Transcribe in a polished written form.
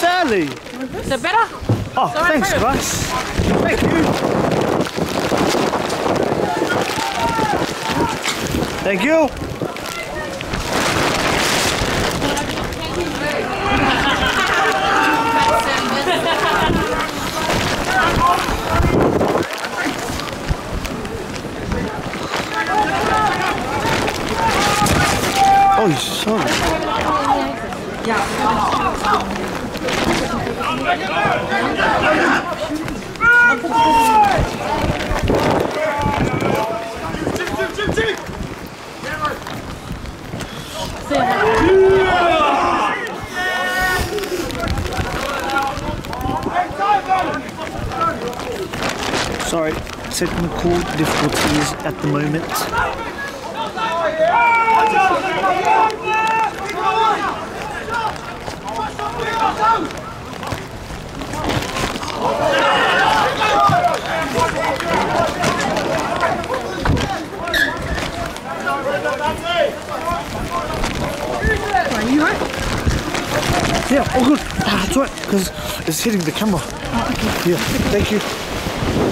left early. Is it better? Oh, thanks, guys. Thank you. Thank you. Oh, you're sorry. Sorry, technical difficulties at the moment. Are you right? Yeah, all good. That's right, because it's hitting the camera. Oh, okay. Yeah, thank you.